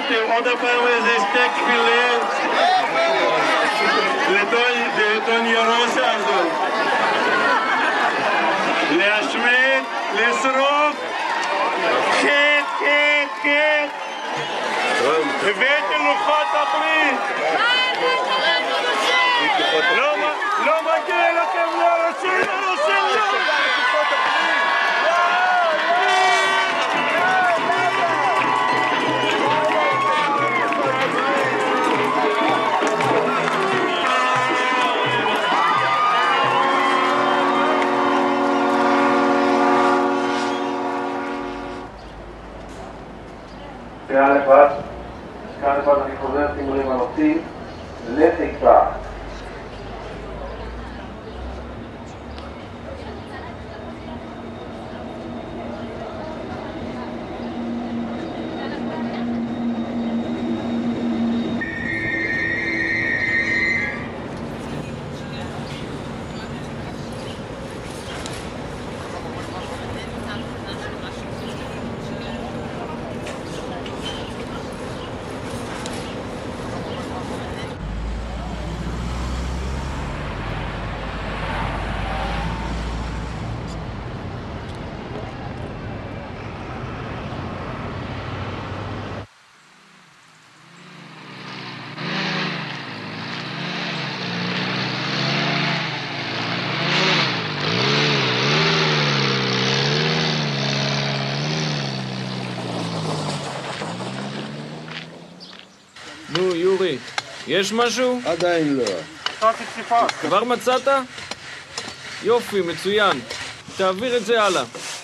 אמרתי, עוד הפעם איזה שתי כפילים לדון ירוס ארדון. להשמיד, לשרוף, חט. הבאתי לוחות הברית. לא מגיע לכם לרוסים. כאן לבד אני חוזר, שימו לב על אותי, לחיפה. נו, יורי, יש משהו? עדיין לא. כבר מצאת? יופי, מצוין. תעביר את זה הלאה.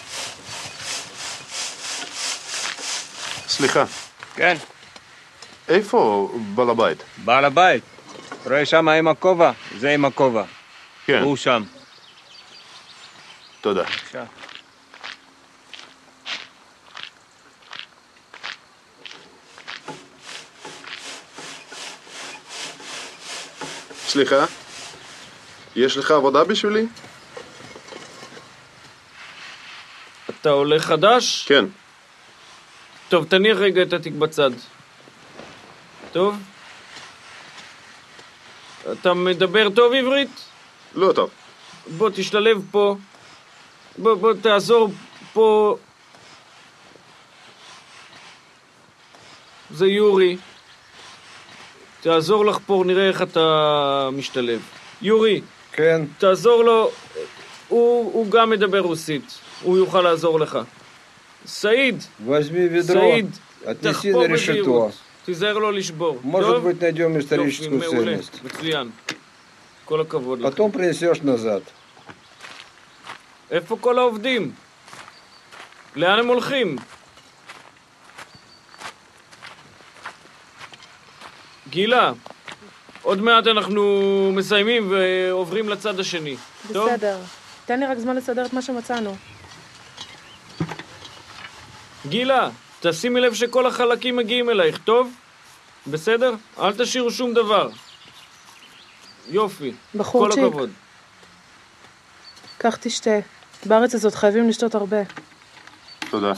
סליחה. כן. איפה בעל הבית? בעל הבית. רואה שם עם הכובע? זה עם הכובע. כן. הוא שם. תודה. בבקשה. סליחה, יש לך עבודה בשבילי? אתה עולה חדש? כן. טוב, תניח רגע את התיק בצד. טוב? אתה מדבר טוב עברית? לא טוב. בוא, תשתלב פה. בוא, תעזור פה. זה יורי. תעזור לך פה, נראה איך אתה משתלב. יורי. כן. תעזור לו. הוא גם מדבר רוסית. הוא יוכל לעזור לך. סעיד. возьми ведро. סעיד. отнеси на решето. תיזהר לו לשבור. Может быть, найдем историческую ценность. מצוין. כל הכבוד לך. Потом принесешь назад. איפה כל העובדים? לאן הם הולכים? גילה, עוד מעט אנחנו מסיימים ועוברים לצד השני. בסדר. תן לי רק זמן לסדר את מה שמצאנו. גילה, תשימי לב שכל החלקים מגיעים אלייך, טוב? בסדר? אל תשאירו שום דבר. יופי. בחורצ'יק. כל הכבוד. קח תשתה. בארץ הזאת חייבים לשתות הרבה. תודה.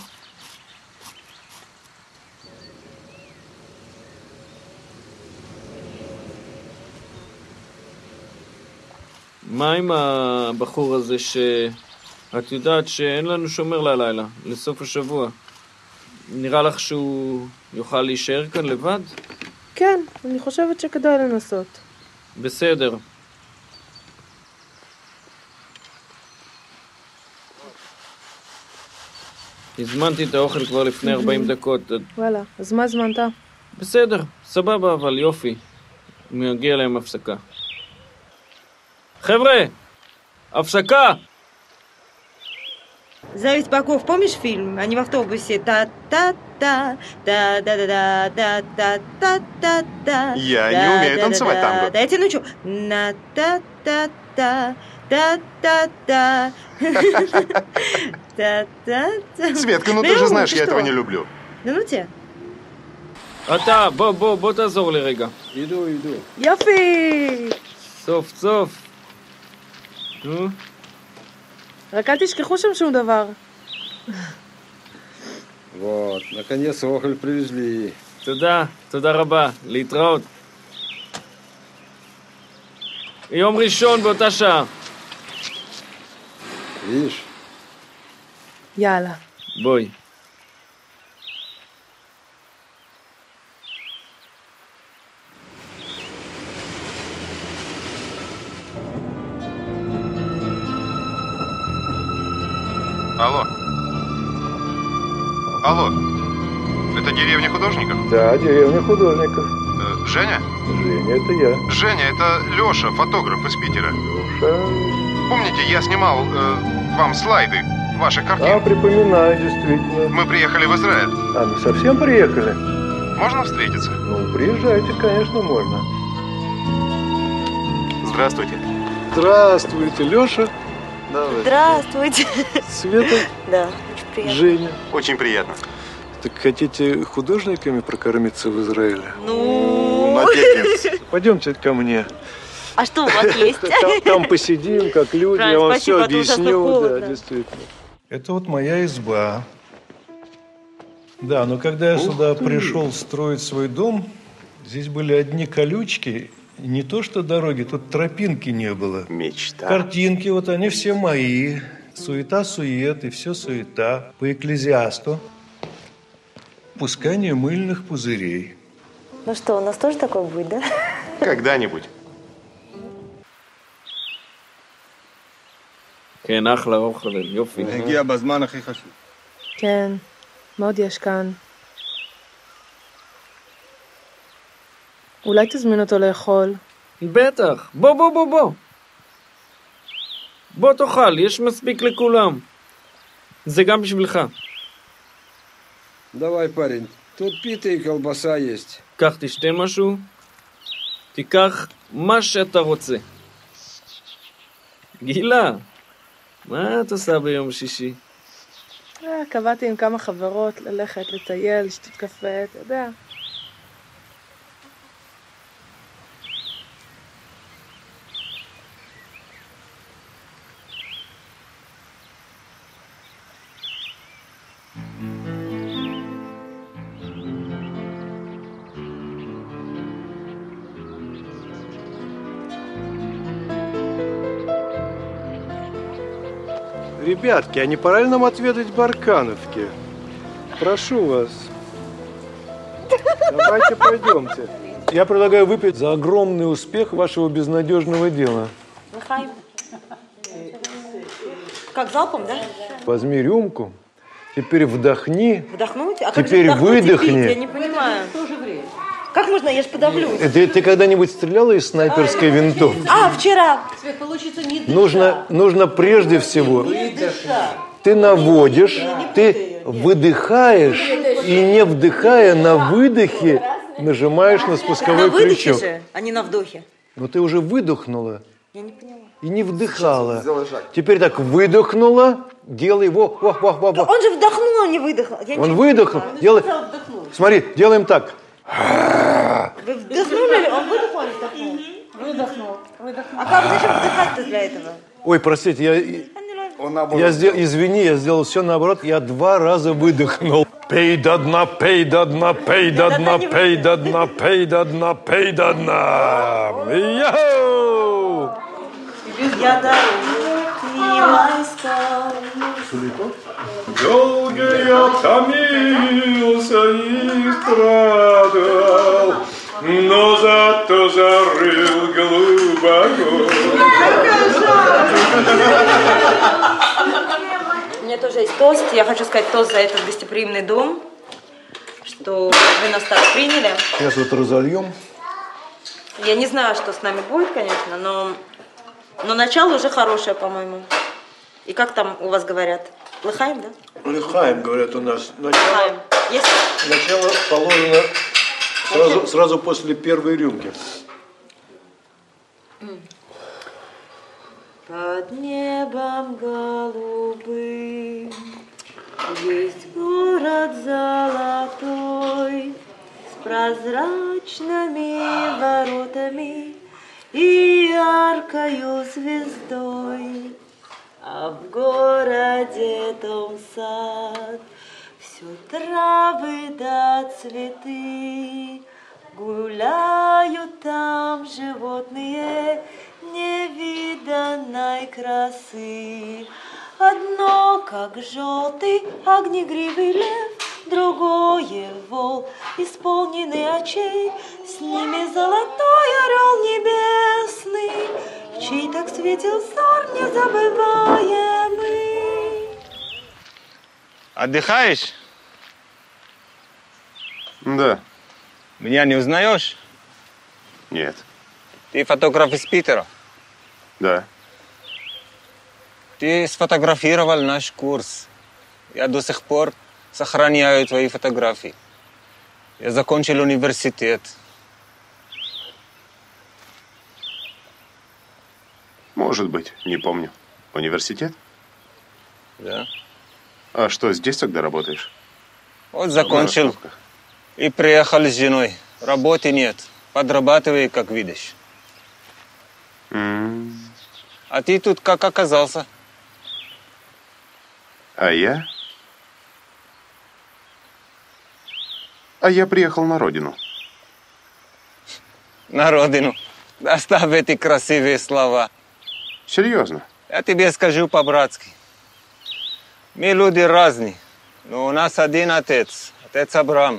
מה עם הבחור הזה את יודעת שאין לנו שומר ללילה, לסוף השבוע? נראה לך שהוא יוכל להישאר כאן לבד? כן, אני חושבת שכדאי לנסות. בסדר. הזמנתי את האוכל כבר לפני 40 דקות. וואלה, אז מה הזמנת? בסדר, סבבה, אבל יופי. מגיע להם הפסקה. חבר'ה, הפסקה! Зависть Баков, помнишь фильм? Они в автобусе. Та-та-та, та-да-да-да-да-да-да-да. Я не умею танцевать танго. Да я тебе научу. На-та-та-та, та-та-та. Та-та-та. Светка, ну ты же знаешь, я этого не люблю. Да ну тебе. אתה, בוא תעזור לי רגע. Иду. יופי! סוף. נו? רק אל תשכחו שם שום דבר. Вот, наконец, оголь привезли. תודה רבה, להתראות. יום ראשון באותה שעה. Видишь? יאללה. בואי. Алло. Алло. Это деревня художников? Да, деревня художников. Женя? Женя, это я. Женя, это Леша, фотограф из Питера. Леша. Помните, я снимал вам слайды ваших А, картин? припоминаю, действительно. Мы приехали в Израиль. А, ну совсем приехали? Можно встретиться? Ну, приезжайте, конечно, можно. Здравствуйте. Здравствуйте, Леша, Здравствуйте. Света, Да, очень приятно. Женя. Очень приятно. Так хотите художниками прокормиться в Израиле? Ну, Молодец. Пойдемте ко мне. а что у вас есть? Там посидим, как люди, Правильно, я вам спасибо, все а то ужасно объясню. Да, холодно. действительно. Это вот моя изба. Да, но когда я сюда пришел строить свой дом, здесь были одни колючки. Не то что дороги, тут тропинки не было. Мечта. Картинки, вот они все мои. Суета-сует, и все суета. По экклезиасту. Пускание мыльных пузырей. Ну что, у нас тоже такое будет, да? Когда-нибудь. כן, אחלה אוכל, יופי. הגיע בזמן הכי חשוב. כן, מאוד יש כאן. אולי תזמין אותו לאכול. בטח, בוא. בוא תאכל, יש מספיק לכולם. זה גם בשבילך. Давай, парень, тут пита и колбаса есть. קח תשתה משהו, תיקח מה שאתה רוצה. גילה, מה את עושה ביום שישי? קבעתי עם כמה חברות ללכת, לטייל, לשתות קפה, אתה יודע. Ребятки, а не пора ли нам отведать баркановки? Прошу вас. Давайте пойдемте. Я предлагаю выпить за огромный успех вашего безнадежного дела. Лыхаем. Как, залпом, да? Возьми рюмку, теперь вдохни. Вдохнуть? А Теперь как же вдохнуть и выдохни. пить? Я не понимаю. Как можно? Я ж подавлюсь. Ты когда-нибудь стреляла из снайперской винтовки? А, вчера. Нужно прежде всего, ты наводишь, ты выдыхаешь и не вдыхая на выдохе нажимаешь на На спусковой выдохе крючок. же, а не на вдохе. Но ты уже выдохнула Я не поняла. и не вдыхала. Теперь так выдохнула, делай его. Он же вдохнул, а не выдохнул. Я Он не выдохнул. Делай. Смотри, делаем так. Вы вдохнули, он выдохнул, а не вдохнул? Выдохнул. А как зачем вдыхать-то для этого? Ой, простите, извини, я сделал все наоборот. Я 2 раза выдохнул. Пей до дна, пей до дна, пей до дна, пей до дна, пей до дна, пей до дна. Йоу! Я дорогу искал. Долго я томился и страдал, но зато зарыл глубоко. У меня тоже есть тост. Я хочу сказать тост за этот гостеприимный дом, что вы нас так приняли. Сейчас вот разольем. Я не знаю, что с нами будет, конечно, но начало уже хорошее, по-моему. И как там у вас говорят? Лыхаем, да? Лыхаем, говорят у нас. Лыхаем. Есть? Начало положено сразу после первой рюмки. Под небом голубым есть город золотой с прозрачными воротами и яркою звездой. А в городе том сад, все Все травы да цветы, гуляют там животные невиданной красы. Одно, как желтый огнегривый лев, другое вол, исполненный очей, с ними золотой орел небесный, чей так светил взор незабываемый. Отдыхаешь? Да. Меня не узнаешь? Нет. Ты фотограф из Питера. Да. Ты сфотографировал наш курс. Я до сих пор сохраняю твои фотографии. Я закончил университет. Может быть, не помню. Университет? Да. А что, здесь тогда работаешь? Вот закончил. И приехал с женой. Работы нет. Подрабатывай, как видишь. А ты тут как оказался? А я? А я приехал на родину. На родину. Оставь эти красивые слова. Серьезно? Я тебе скажу по-братски. Мы люди разные, но у нас один отец. Отец Авраам.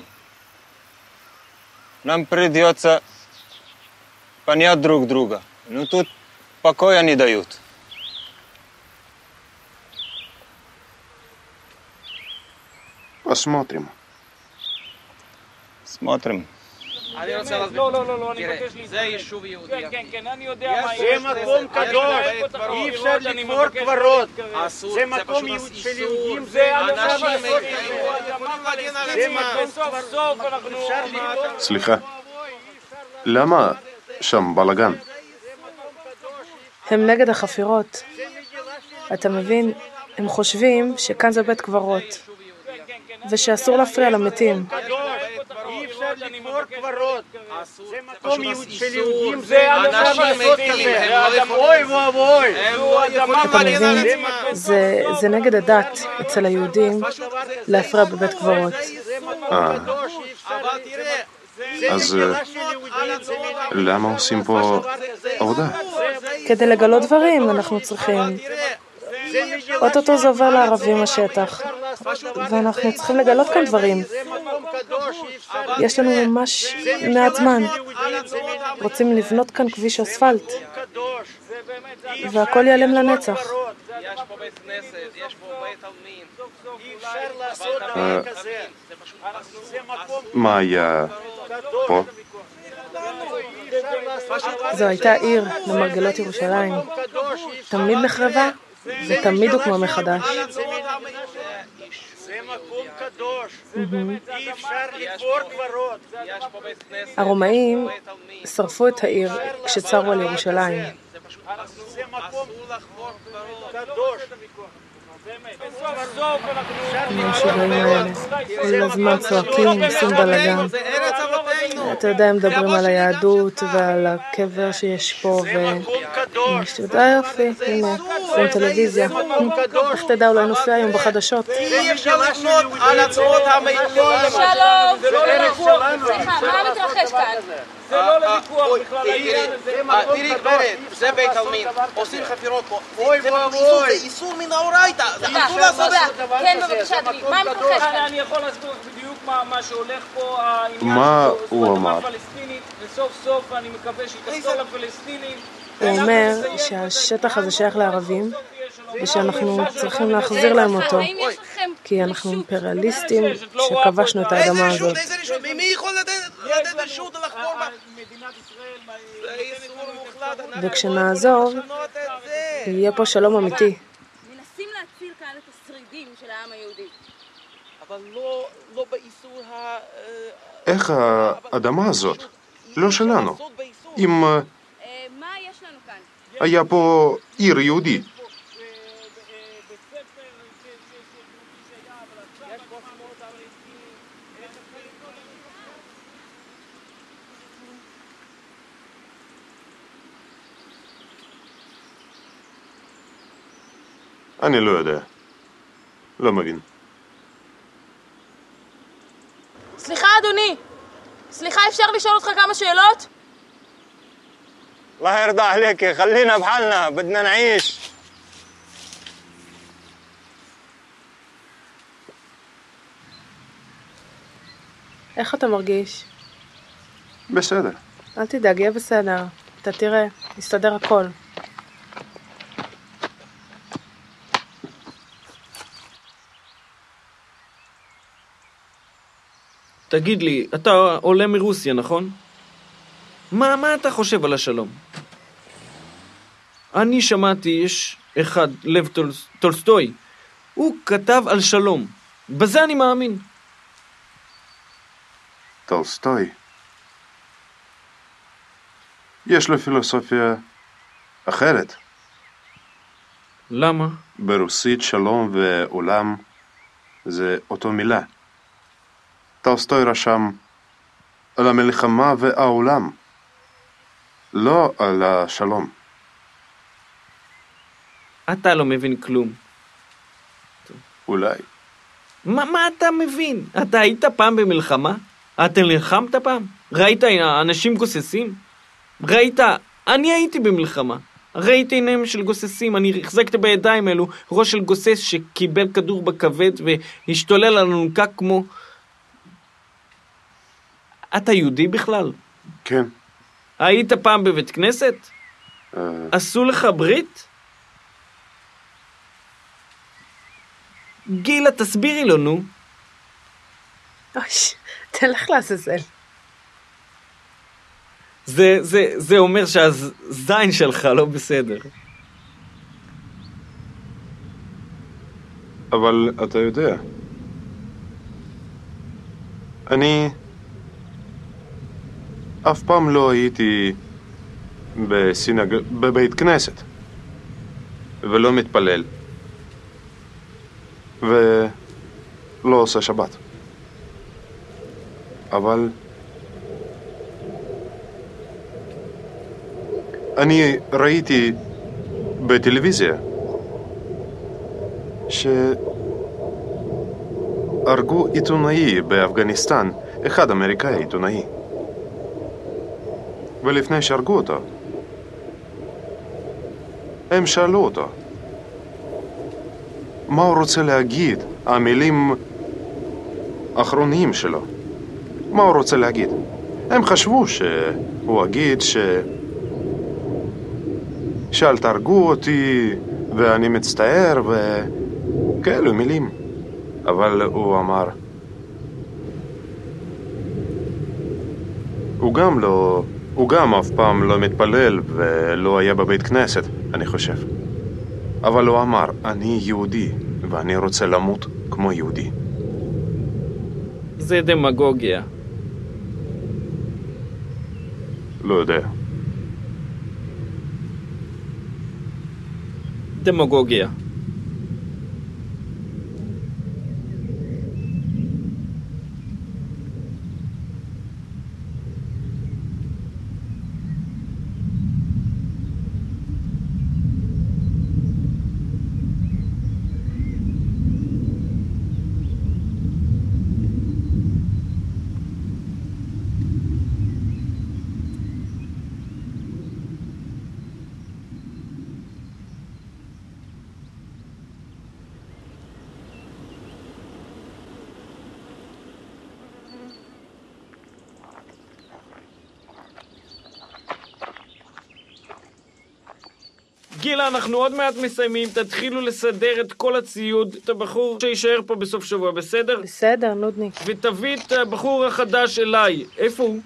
Нам придется понять друг друга. Но тут покоя не дают. Посмотрим. Смотрим. אני רוצה להסביר. לא, אני מבקש להתערב. זה יישוב יהודי. כן, אני יודע מה יש. זה מקום קדוש, אי אפשר לקבור קברות. זה מקום של יהודים, זה אנשים סליחה. למה שם בלגן? הם נגד החפירות. אתה מבין? הם חושבים שכאן זה בית קברות. ושאסור להפריע למתים. אי אפשר לקבור קברות. זה מקום של יהודים, זה אנשים אוי ואבוי. אתה מבין? זה נגד הדת אצל היהודים להפריע בבית קברות. אז למה עושים פה עבודה? כדי לגלות דברים אנחנו צריכים. אוטוטו זה עובר לערבים השטח, ואנחנו צריכים לגלות כאן דברים. יש לנו ממש מעט זמן. רוצים לבנות כאן כביש אספלט, והכל ייעלם לנצח. יש פה בית כנסת, יש פה בית עלמין. אי אפשר לעשות דבר כזה. מה היה פה? זו הייתה עיר למרגלות ירושלים. תמיד נחרבה ותמיד הוקמה מחדש. זה מקום קדוש. אי אפשר לקבור קברות. הרומאים שרפו את העיר כשצרו על ירושלים. זה מקום קדוש. המשוגעים האלה כל הזמן צועקים, עושים בלגן. אתה יודע, הם מדברים על היהדות ועל הקבר שיש פה ויש תודה יופי, הנה, רואים טלוויזיה. איך תדע, אולי נופיע היום בחדשות. אי אפשר לבנות על עצמות המתים. שלום, סליחה, מה מתרחש כאן? זה לא לוויכוח בכלל. תראי גברת, זה בית עלמין, עושים חפירות פה. זה איסור מן האורייתא, זה אסור לעשות דבר כזה. כן, בבקשה, אדוני, מה מתרחש כאן? אני יכול להסביר לך בדיוק מה שהולך פה, מה הוא אמר? וסוף סוף אני מקווה שיתחזור לפלסטינים. הוא אומר שהשטח הזה שייך לערבים ושאנחנו צריכים להחזיר להם אותו, כי אנחנו אימפריאליסטים שכבשנו את האדמה הזאת. מי יכול לתת רשות לחפור בה? זה איסור מוחלט. וכשנעזוב יהיה פה שלום אמיתי. מנסים להציל כאן את השרידים של העם היהודי. אבל לא באיסור איך האדמה הזאת? לא שלנו. אם מה יש לנו כאן? היה פה עיר יהודית. אני לא יודע. לא מבין. אדוני. סליחה, אפשר לשאול אותך כמה שאלות? الله يرضى عليك خلينا بحالنا بدنا نعيش. איך אתה מרגיש? בסדר. אל תדאג, יהיה בסדר. אתה תראה, יסתדר הכל. תגיד לי, אתה עולה מרוסיה, נכון? מה אתה חושב על השלום? אני שמעתי, יש אחד, לב טולסטוי, הוא כתב על שלום. בזה אני מאמין. טולסטוי. יש לו פילוסופיה אחרת. למה? ברוסית שלום ועולם זה אותו מילה. טולסטוי רשם על המלחמה והעולם, לא על השלום. אתה לא מבין כלום. אולי. מה אתה מבין? אתה היית פעם במלחמה? אתה נלחמת פעם? ראית אנשים גוססים? ראית? אני הייתי במלחמה. ראיתי עיניים של גוססים, אני החזקתי בידיים אלו ראש של גוסס שקיבל כדור בכבד והשתולל על אלונקה כמו... אתה יהודי בכלל? כן. היית פעם בבית כנסת? עשו לך ברית? גילה, תסבירי לו, נו. אוי, תלך לעזאזל. זה אומר שהזין שלך לא בסדר. אבל אתה יודע, אני אף פעם לא הייתי בבית כנסת ולא מתפלל ולא עושה שבת. אבל אני ראיתי בטלוויזיה שהרגו עיתונאי באפגניסטן, אחד אמריקאי עיתונאי. ולפני שהרגו אותו, הם שאלו אותו מה הוא רוצה להגיד, המילים האחרונים שלו. מה הוא רוצה להגיד? הם חשבו שהוא אגיד שאל תהרגו אותי ואני מצטער וכאלו מילים. אבל הוא אמר, הוא גם אף פעם לא מתפלל ולא היה בבית כנסת, אני חושב. אבל הוא אמר, אני יהודי ואני רוצה למות כמו יהודי. זה דמגוגיה. לא יודע. דמגוגיה. גילה, אנחנו עוד מעט מסיימים, תתחילו לסדר את כל הציוד, את הבחור שישאר פה בסוף שבוע, בסדר? בסדר, נודניק. ותביא את הבחור החדש אליי, איפה הוא?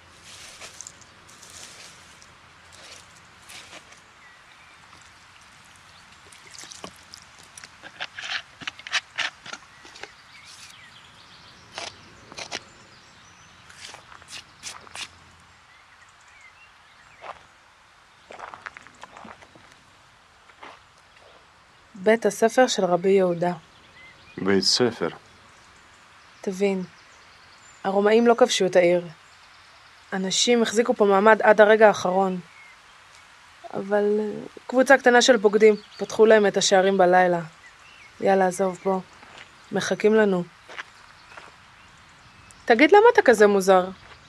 בית הספר של רבי יהודה. בית ספר. תבין, הרומאים לא כבשו את העיר. אנשים החזיקו פה מעמד עד הרגע האחרון. אבל קבוצה קטנה של בוגדים פתחו להם את השערים בלילה. יאללה, עזוב, בוא. מחכים לנו. תגיד, למה אתה כזה מוזר?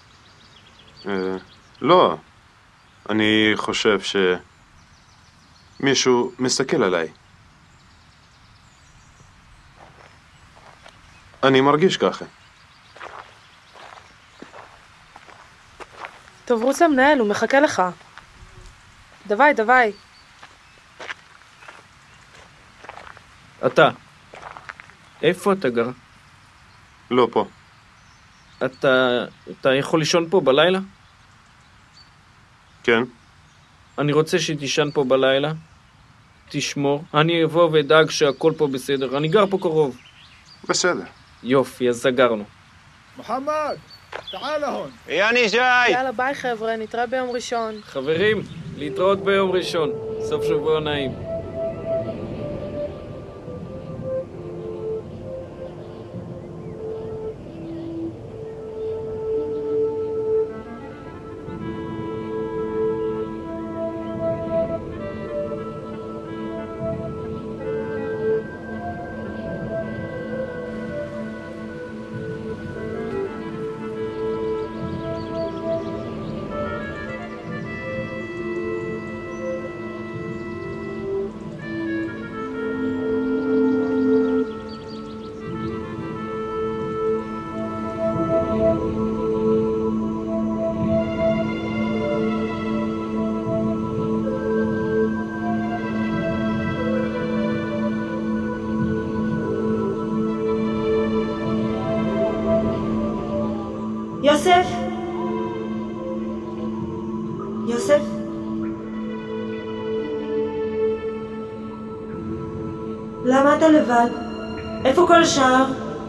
לא. אני חושב שמישהו מסתכל עליי. אני מרגיש ככה. טוב, רוץ למנהל, הוא מחכה לך. דווי. אתה. איפה אתה גר? לא פה. אתה יכול לישון פה בלילה? כן. אני רוצה שתישן פה בלילה. תשמור. אני אבוא ואדאג שהכל פה בסדר. אני גר פה קרוב. בסדר. יופי, אז סגרנו. מוחמד, תעלה הון. יאני ג'אי. יאללה, ביי חבר'ה, נתראה ביום ראשון. חברים, להתראות ביום ראשון. סוף שבוע נעים. יוסף? יוסף? למה אתה לבד? איפה כל השאר?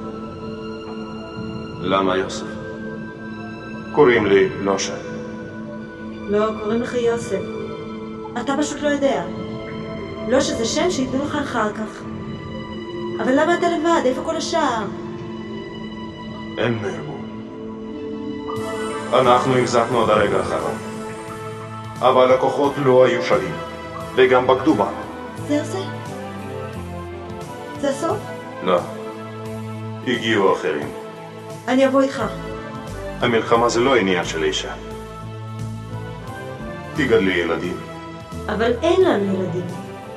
למה יוסף? קוראים לי לושה. לא, קוראים לך יוסף. אתה פשוט לא יודע. לא שזה שם שיתנו לך אחר כך. אבל למה אתה לבד? איפה כל השאר? הם נהרגו. אנחנו החזקנו עד הרגע האחרון. אבל הכוחות לא היו שווים, וגם בגדו בנו. זה? זה הסוף? לא. הגיעו אחרים. אני אבוא איתך. המלחמה זה לא עניין של אישה. תגדלי ילדים. אבל אין לנו ילדים.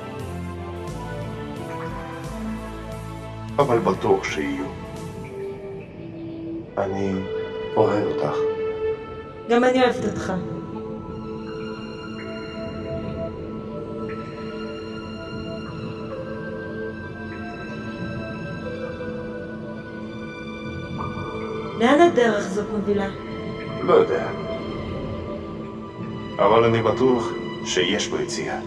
אבל בטוח שיהיו. אני אוהב אותך. גם אני אוהבת אותך. לאן הדרך זאת מובילה? לא יודע. אבל אני בטוח שיש בו יציאה.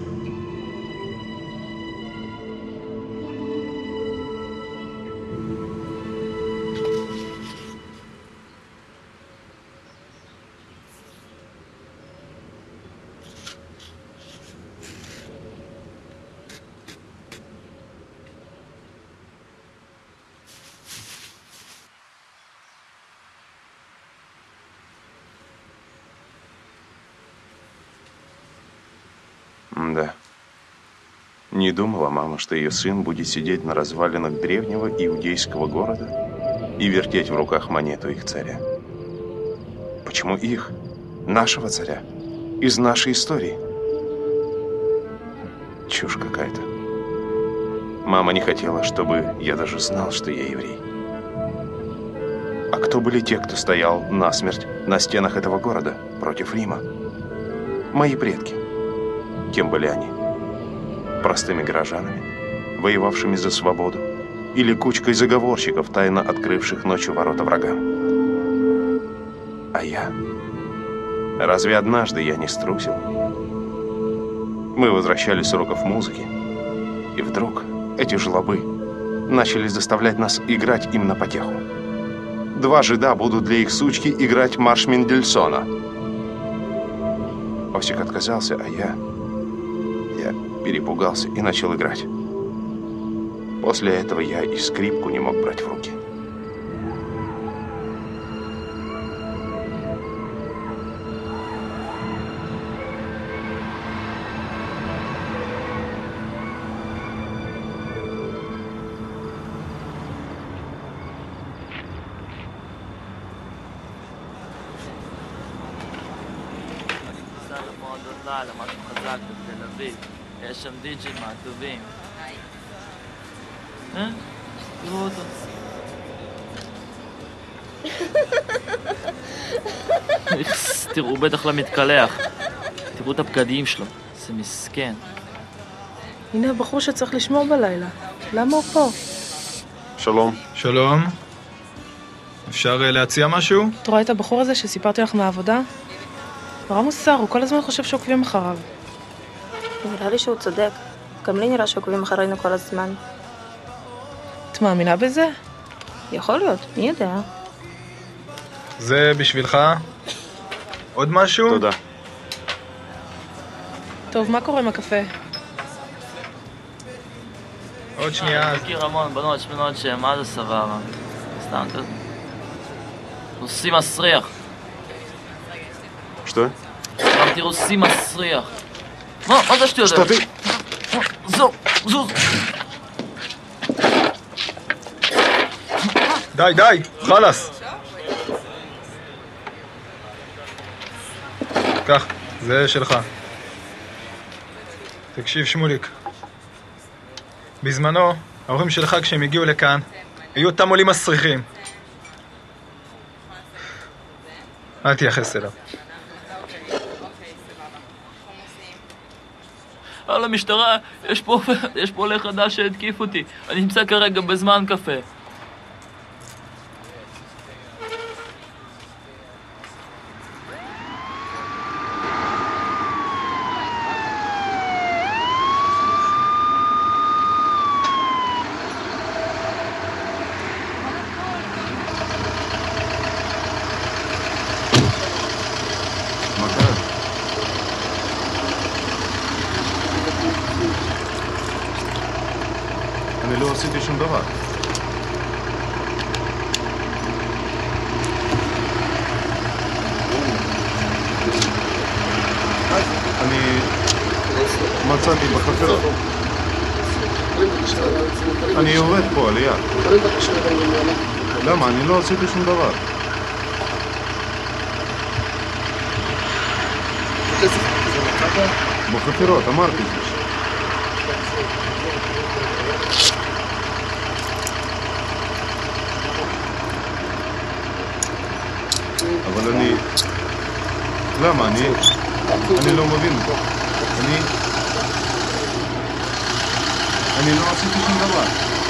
Да. Не думала мама, что ее сын будет сидеть на развалинах древнего иудейского города и вертеть в руках монету их царя. Почему их? Нашего царя? Из нашей истории? Чушь какая-то. Мама не хотела, чтобы я даже знал, что я еврей. А кто были те, кто стоял насмерть на стенах этого города против Рима? Мои предки. Кем были они? Простыми горожанами, воевавшими за свободу, или кучкой заговорщиков, тайно открывших ночью ворота врагам? А я? Разве однажды я не струсил? Мы возвращались с уроков музыки, и вдруг эти жлобы начали заставлять нас играть им на потеху. 2 жида будут для их сучки играть марш Мендельсона. Осик отказался, а я перепугался и начал играть. После этого я и скрипку не мог брать в руки. לילה, משהו חזק בתל אביב. יש שם די-ג'י מהטובים. תראו אותו. תראו, הוא בטח לא מתקלח. תראו את הבגדים שלו, זה מסכן. הנה הבחור שצריך לשמור בלילה. למה הוא פה? שלום. שלום. אפשר להציע משהו? את רואה את הבחור הזה שסיפרתי לך מהעבודה? נורא מוסר, הוא כל הזמן חושב שעוקבים אחריו. נראה לי שהוא צודק. גם לי נראה שעוקבים אחרינו כל הזמן. את מאמינה בזה? יכול להיות, מי יודע? זה בשבילך. עוד משהו? תודה. טוב, מה קורה עם הקפה? עוד שנייה. אני מכיר המון בנות שמנות שהן מה זה סבבה. סתם כזה. רוסי מסריח. Что? אמרתי רוסי מסריח. מה זה שטויות? Что ты? זוז. די, חלאס. קח, זה שלך. תקשיב שמוליק. בזמנו, ההורים שלך כשהם הגיעו לכאן, היו אותם עולים מסריחים. אל תייחס אליו. על המשטרה, יש פה עולה חדש שהתקיף אותי. אני נמצא כרגע בזמן קפה. אני לא עשיתי שום דבר. אני מצאתי בחצר. אני עובד פה על יד. למה? אני לא עשיתי שום דבר. בחפירות, אמרתי זה. אבל אני... למה? אני לא מבין. אני לא עשיתי שום דבר.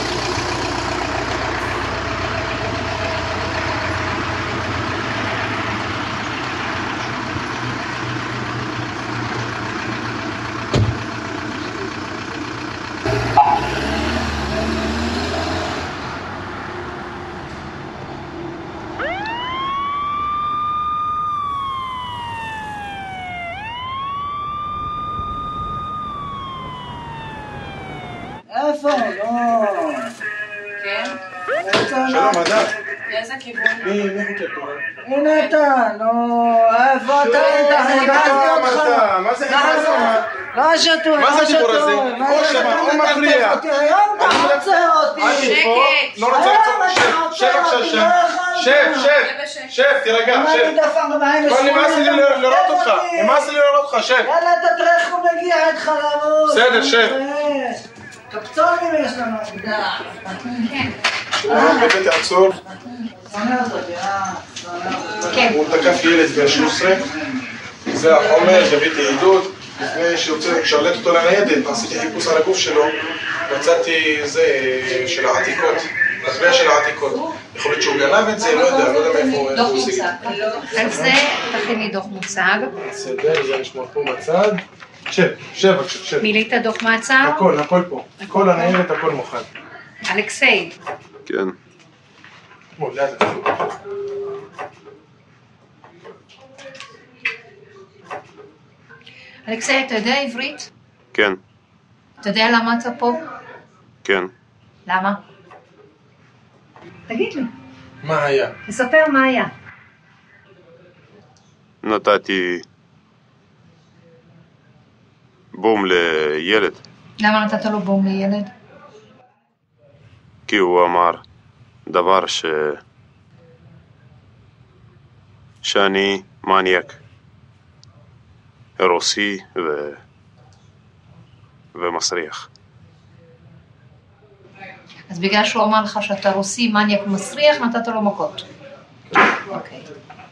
איפה? לא. כן? שלום, אדם. לאיזה כיוון? מי חוקר פה? הנה אתה, נו, איפה אתה? מה זה חיפשת? לא שטוי, מה זה הדיבור הזה? או שמה, הוא מפריע. היום אתה עוצר אותי. שקט. לא רוצה לעצור. שב עכשיו, שב, תירגע, שב. כבר נמאס לי לראות אותך, שב. יאללה, תתראה איך הוא מגיע איתך למות. בסדר, שב. קפצונים יש לנו. כן. תעצור. כן. הוא תקף ילד בן 13. זה החומר, גביתי עדות. לפני שרוצה לשרלט אותו לניידת, עשיתי חיפוש על הגוף שלו, מצאתי זה של העתיקות, מטבע של העתיקות. יכול להיות שהוא גנב את זה, לא יודע מאיפה הוא השיג. על זה תכין לי דוח מוצג. בסדר, זה נשמע פה בצד. שב, בבקשה, שב. מילאת דוח מעצר? הכל פה. כל הניירת, הכל מוכן. אלכסיי. כן. אלכסיי, אתה יודע עברית? כן. אתה יודע למה אתה פה? כן. למה? תגיד לי. מה היה? תספר מה היה. נתתי בום לילד. למה נתת לו בום לילד? כי הוא אמר דבר שאני מניאק. רוסי ומסריח. אז בגלל שהוא אמר לך שאתה רוסי, מניאק מסריח, נתת לו מכות. אוקיי.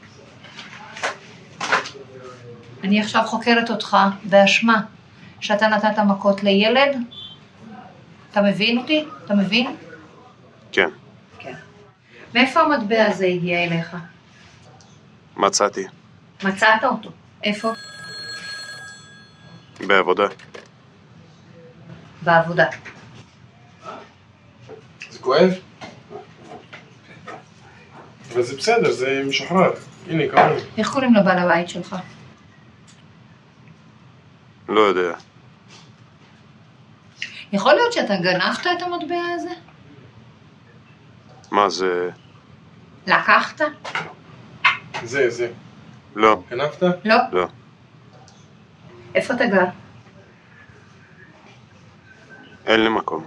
אני עכשיו חוקרת אותך באשמה שאתה נתת מכות לילד. אתה מבין אותי? אתה מבין? כן. כן. מאיפה המטבע הזה הגיע אליך? מצאתי. מצאת אותו. איפה? בעבודה. בעבודה. זה כואב? אבל זה בסדר, זה משוחרר. הנה, קראנו. איך קוראים לבעל הבית שלך? לא יודע. יכול להיות שאתה גנבת את המטבע הזה? מה זה? לקחת? זה. לא. גנבת? לא. לא. איפה אתה גר? אין לי מקום.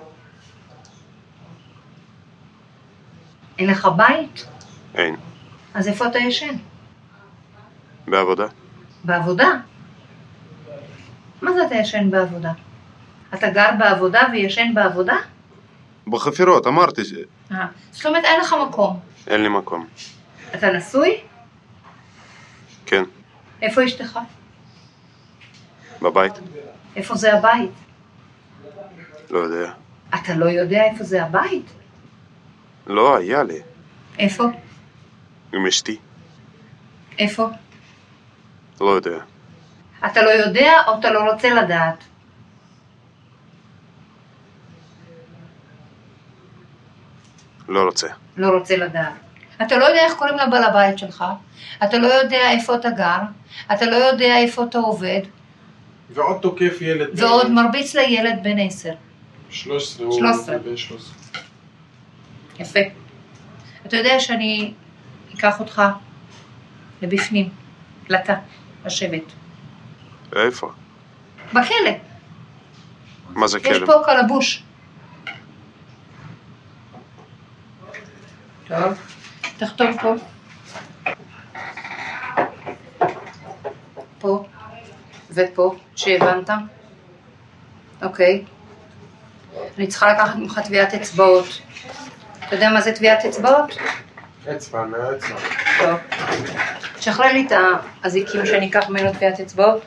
אין לך בית? אין. אז איפה אתה ישן? בעבודה. בעבודה? מה זה אתה ישן בעבודה? אתה גר בעבודה וישן בעבודה? בחפירות, אמרתי ש... זאת אומרת אין לך מקום. אין לי מקום. אתה נשוי? כן. איפה אשתך? בבית? איפה זה הבית? לא יודע. אתה לא יודע איפה זה הבית? לא, היה לי. איפה? עם אשתי. איפה? לא יודע. אתה לא יודע או אתה לא רוצה לדעת? לא רוצה. לא רוצה לדעת. אתה לא יודע איך קוראים לבעל הבית שלך, אתה לא יודע איפה אתה גר, אתה לא יודע איפה אתה עובד. ועוד תוקף ילד. ועוד מרביץ לילד בן 10. 13. 13. בן 13. יפה. אתה יודע שאני אקח אותך לבפנים, לתא, לשבת. איפה? בכלא. מה זה כלא? יש פה קלבוש. טוב, תחתום פה. פה ופה, שהבנת. אוקיי. אני צריכה לקחת ממך טביעת אצבעות. אתה יודע מה זה טביעת אצבעות? אצבע, מהאצבע. טוב. תשחרר לי את האזיקים שאני אקח ממנו טביעת אצבעות.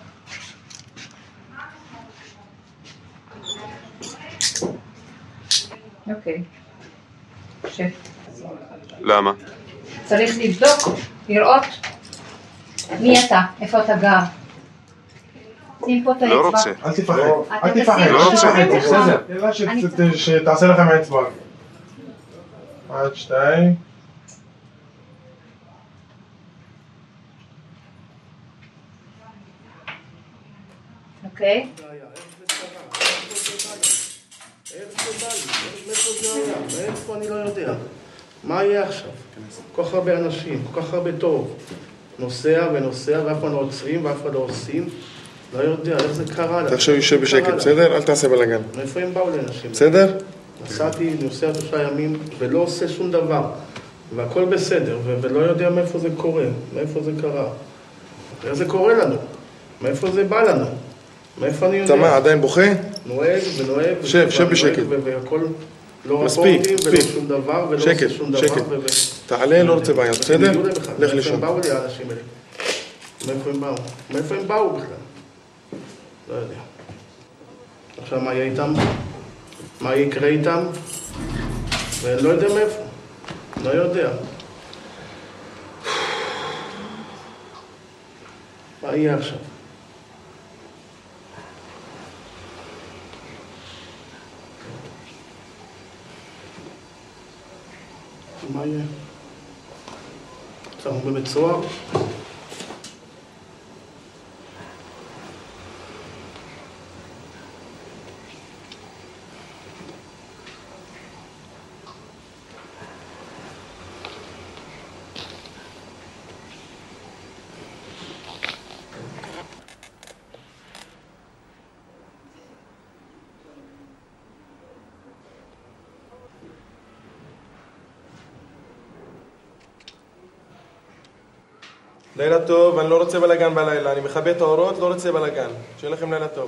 אוקיי. שב. למה? צריך לבדוק, לראות מי אתה, איפה אתה גר. שים פה את האצבע. לא רוצה. אל תפחד. אל אתה תפחד. תשים לא רוצה. בסדר. יאללה שתעשה לכם האצבע. 1, 2. אוקיי. מאיפה אני לא יודע. מה יהיה עכשיו? כל כך הרבה אנשים, כל כך הרבה טוב. נוסע ונוסע ואף פעם לא עוצרים ואף פעם לא עושים. לא יודע, איך זה קרה? אתה עכשיו יושב בשקט, בסדר? אל תעשה בלגן. מאיפה הם באו לאנשים? בסדר? נסעתי, נוסע 3 ימים ולא עושה שום דבר. והכל בסדר, ולא יודע מאיפה זה קורה, מאיפה זה קרה. איך זה קורה לנו? מאיפה זה בא לנו? מאיפה אני יודע? אתה מה, עדיין בוכה? נוהג ונוהג. שב בשקט. והכל לא מספיק, רפורטים ולא שום דבר ולא עושה שום דבר. שקט. תעלה, לא רוצה בעיה, בסדר? לך מאיפה לישון. הם באו לי האנשים האלה? מאיפה הם באו? מאיפה הם באו בכלל? לא יודע. עכשיו מה יהיה איתם? מה יקרה איתם? ואני לא יודע מאיפה. לא יודע. מה יהיה עכשיו? מה יהיה? אנחנו בבית סוהר? לילה טוב, אני לא רוצה בלגן בלילה, אני מכבה את האורות, לא רוצה בלגן. שיהיה לכם לילה טוב.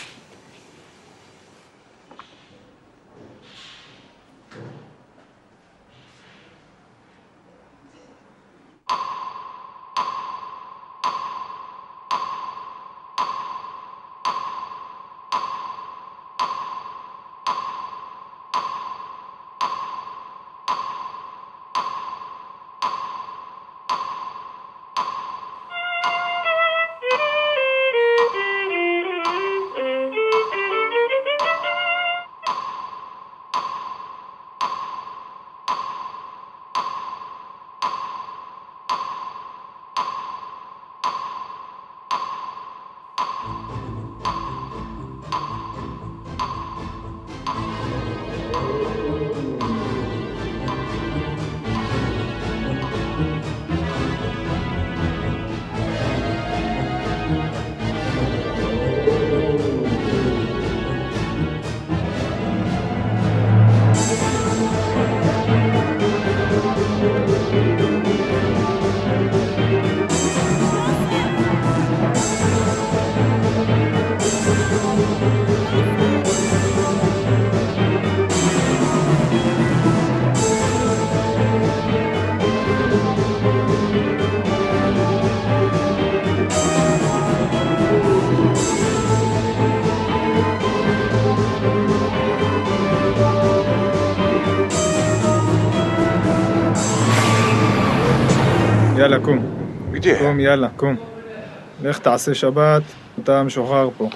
יאללה, קום. קום, יאללה, קום. לך תעשה שבת, אתה משוחרר פה.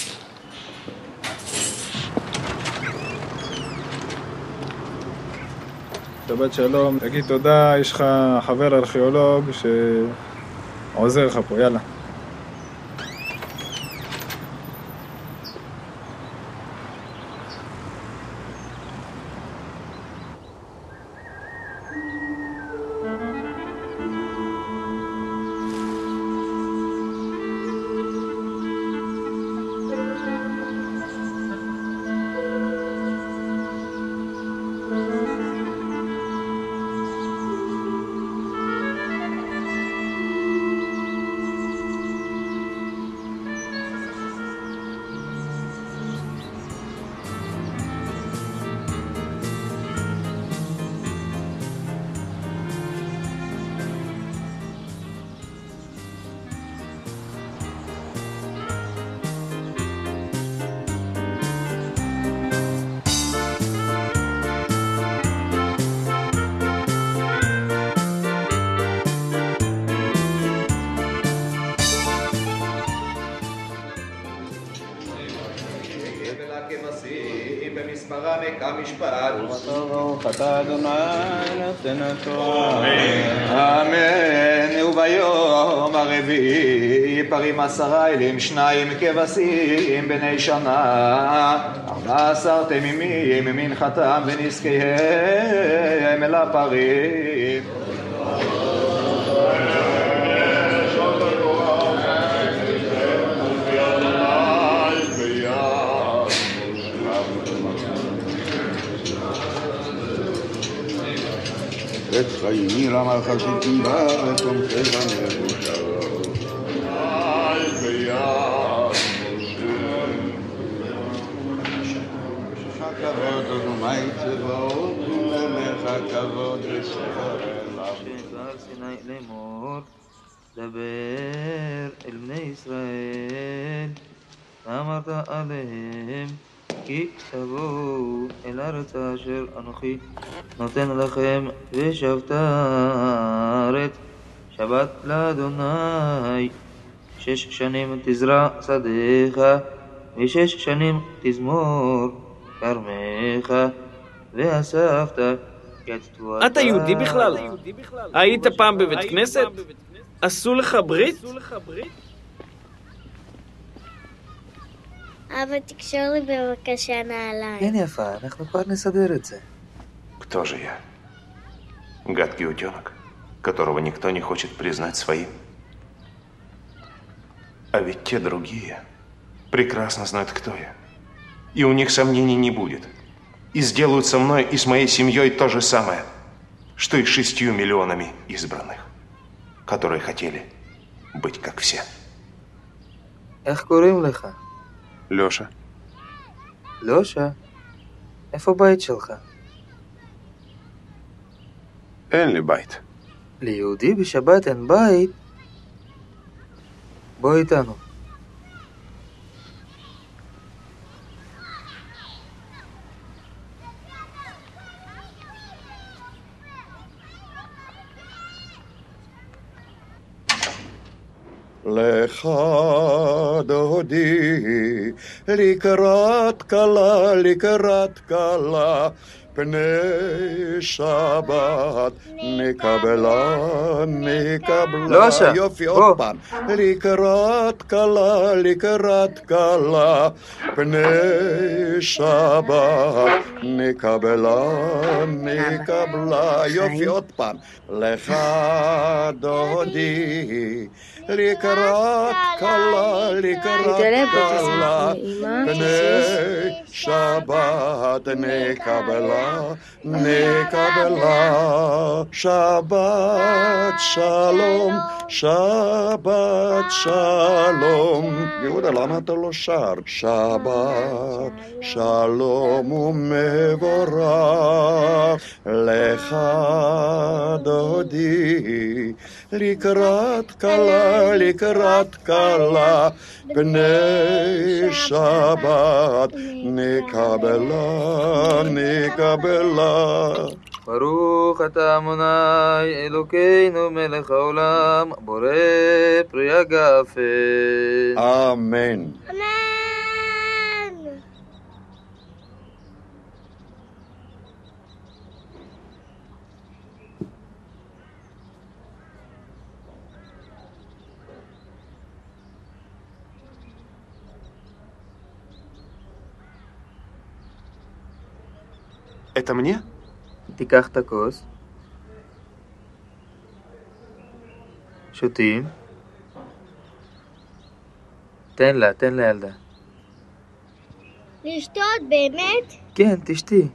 שבת שלום, תגיד תודה, יש לך חבר ארכיאולוג שעוזר לך פה, יאללה. אתה אדוני נתנתו אמן. וביום הרביעי פרים 10 אלים 2 כבשים בני שנה 14 תמימים מנחתם ונזקיהם אל הפרים. את חיימי למלך שתיבה ותומכי המבושרות על ביד הכבוד אדוני צבאות ולמך הכבוד וספר אליו סיני לאמור דבר אל בני ישראל אמרת עליהם כי תבואו אל הארץ אשר אנוכי נותן לכם ושבת הארץ שבת לאדוני 6 שנים תזרע שדך ו6 שנים תזמור כרמך ואספת את תבואתה. אתה יהודי בכלל? היית פעם בבית כנסת? עשו לך ברית? אבא, תקשור לי בבקשה נעליים. כן יפה, אנחנו כבר נסדר את זה. Кто же я? Гадкий утенок, которого никто не хочет признать своим. А ведь те другие прекрасно знают, кто я. И у них сомнений не будет. И сделают со мной и с моей семьей то же самое, что и 6 миллионами избранных, которые хотели быть как все. איך קוראים לך? Лёша, לושה? איפה הבית שלך? אין לי בית. ליהודי בשבת אין בית? בוא איתנו. לך דודי, לקראת כלה, לקראת כלה, פני שבת נקבלה, נקבלה. יופי, עוד פעם. לקראת כלה, לקראת כלה, פני שבת נקבלה, נקבלה. יופי, עוד פעם. לך דודי, לקראת כלה, לקראת כלה, פני שבת נקבלה, נקבלה. שבת שלום, שבת שלום. יהודה, למה אתה לא שר? שבת שלום ומבורך לך דודי, לקראת כלה, לקראת כלה, פני שבת נקבלה, נקבלה. ברוך אתה אדוני אלוקינו מלך העולם, בורא פרי הגפן. אמן. Это мне? תיקח את הכוס. שותים. תן לה ילדה. לשתות באמת? כן, תשתי.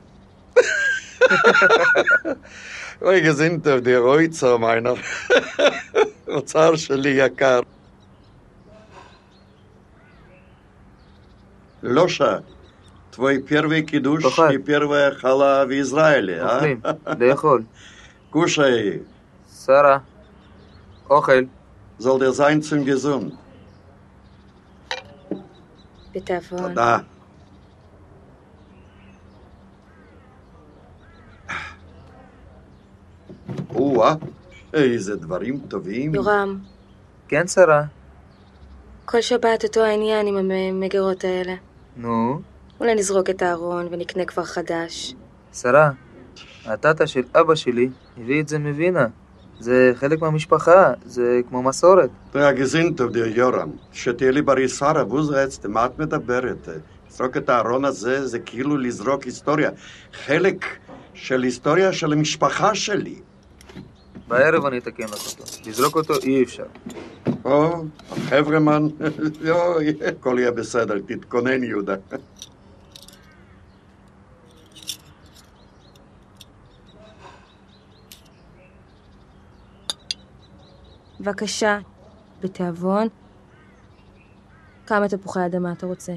רגע, sind der Reutzer meiner. אוצר שלי יקר. Лёша, твой первый кидуш и первая хала в Израиле, а? לאכול. Кушай. שרה. אוכל. Soll dir sein zum gesund. בתיאבון. תודה. איזה דברים טובים. יורם. כן, שרה. כל שבת אותו העניין עם המגרות האלה. נו? אולי נזרוק את הארון ונקנה כבר חדש. שרה, הטאטה של אבא שלי הביא את זה מווינה. זה חלק מהמשפחה, זה כמו מסורת. גזינט טוב דיר יורם, שתהיה לי בריא שרה, בוזרץ, מה את מדברת? לזרוק את הארון הזה זה כאילו לזרוק היסטוריה. חלק של היסטוריה של המשפחה שלי. בערב אני אתקן לך אותו. לזרוק אותו אי אפשר. חבר'מן, הכל יהיה בסדר, תתכונן יהודה. בבקשה, בתיאבון. כמה תפוחי אדמה אתה רוצה?